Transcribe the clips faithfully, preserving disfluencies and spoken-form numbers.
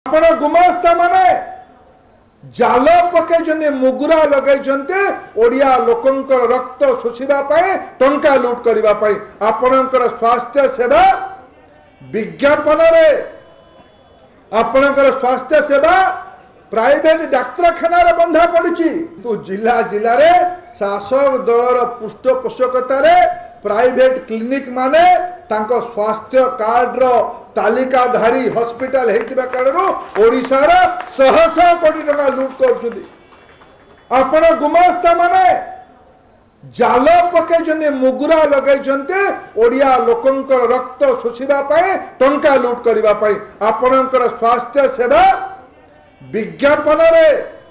आपण गुमास्ता माने जाल पकई मुगुरा लगे ओडिया लोकंकर रक्त शोषिबा पाए टंका लुट करबा पाए आपणकर स्वास्थ्य सेवा विज्ञापन रे आपणकर स्वास्थ्य सेवा प्राइवेट डाक्तरखाना रे बंधा पड़ी तो जिला जिला रे शासक दलर पृष्ठपोषकतार प्राइवेट क्लिनिक माने तांको स्वास्थ्य कार्ड रो तालिकाधारी हॉस्पिटल हेतिबा कारण ओडिसा रा शह शह कोटी टका लूट करछुदी आपण गुमास्ता माने जाल पकई मुगुरा लगे ओडिया लोकंकर रक्त शोषिबा पाए टंका लुट करबा पाए आपणकर स्वास्थ्य सेवा विज्ञापन रे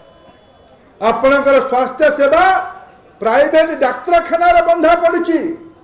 आपणकर स्वास्थ्य सेवा प्राइवेट डाक्तरखाना रे बंधा पड़ी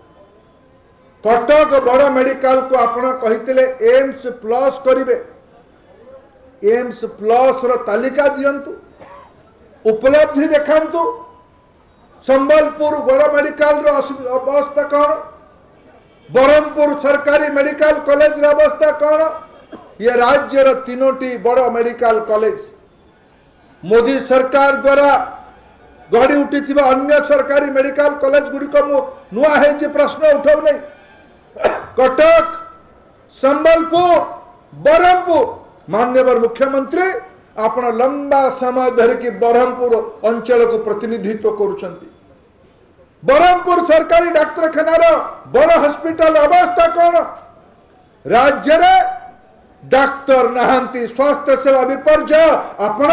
कटक बड़ मेडिकल को आपण कहितले एम्स प्लस करिवे एम्स प्लस रो तालिका दियंतु उपलब्धि देखांतु संबलपुर बड़ मेडिकल रो अवस्था कौन बरहमपुर सरकारी मेडिकल कॉलेज रो अवस्था कौन ये राज्य रो तीनोटी बड़ मेडिकल कॉलेज मोदी सरकार द्वारा गढ़ी उठी अन्य सरकारी मेडिकल कॉलेज गुड़िक नुआ है प्रश्न उठाऊ नहीं कटक संबलपुर बरहमपुर माननीय मुख्यमंत्री आपण लंबा समय धरिकी बरहमपुर अंचल को प्रतिनिधित्व करुछंती बरहमपुर सरकारी डाक्तरखाना बड़ हॉस्पिटल अवस्था कौन राज्य रे डाक्तर नहांती स्वास्थ्य सेवा विपर्जय आपण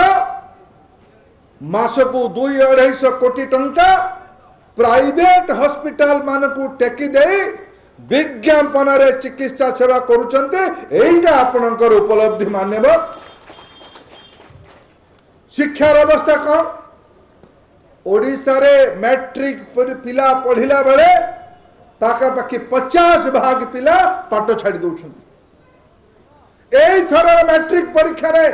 मासकू दुई अढ़ाई कोटी टंका प्राइवेट हॉस्पिटल मानकू टेकी दे विज्ञापन रे चिकित्सा सेवा करुचंते एटा आपणकर उपलब्धि मानव शिक्षार अवस्था कौन ओडिशा रे मैट्रिक पिला पढ़िला बेले पाखापाखि पचास भाग पिला पाठ छाड़ी दौरान एई थर मैट्रिक परीक्षा रे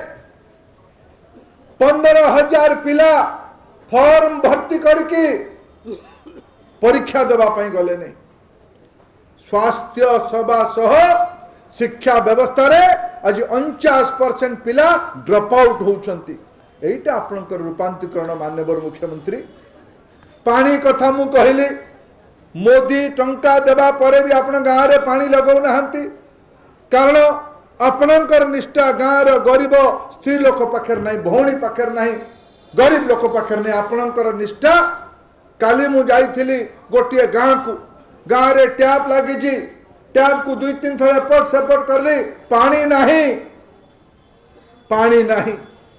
पंद्रह हजार पिला फॉर्म भर्ती करके परीक्षा देवाई गले नहीं स्वास्थ्य सेवा सह शिक्षा व्यवस्था रे आज उनचास परसेंट पिला ड्रॉप आउट होउछंती एटा आपनकर रूपांतरीकरण माननीय मुख्यमंत्री पानी कथा मु कहली मोदी टंका देवा परे भी आपण गाँव रे पानी लगौ नाहंती कारण आपणकर निष्ठा गाँव गरीब स्त्री लोक पाखर नहीं भौणी पाखर नहीं गरीब लोक पाखर नहीं आपणकर निष्ठा काली मु जाइथिली गोटे गाँ को गाँव रे टैप लगी टैप को दुई तीन थर एपट सेपट करली पानी नहीं पानी नहीं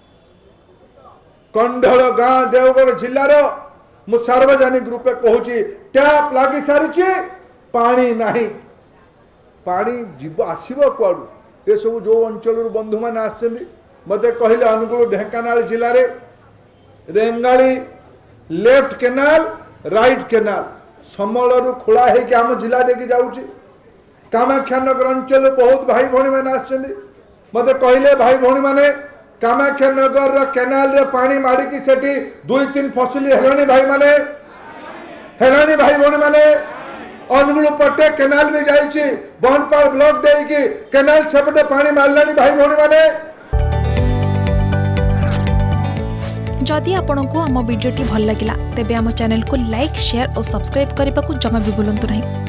कंढल गाँ देवगढ़ जिलार मु सार्वजनिक रूपे कहूँ टैप लगी सारी पानी नहीं पानी जीव आसब कुआड़ू ये सब जो अंचल बंधु मैंने आसछन्ति मते कहले अनुगुल ढेंकानाल जिले रे Rengali left canal right canal समलरू खोला है कि आम जिला देकी जाऊँगी कामाख्यानगर अंचल बहुत भाई भौणी मैंने आसछन्ति मते कहले भाई भौणी मैंने कामाख्यानगर रो केनाल रे पानी मारिकी सेठी दुई तीन फसली हेलानी भाई माने हेलानी भाई भौणी मैंने अनुगुल पटे केनाल भी जाइए बनपाल ब्लॉक देकी केनाल सेपटे पानी मारलानी भाई भौणी माने जदि आपंक आम भिडी भल लगा तेब आम चैनल को लाइक शेयर और सब्सक्राइब करने को जमा भी भूलु नहीं।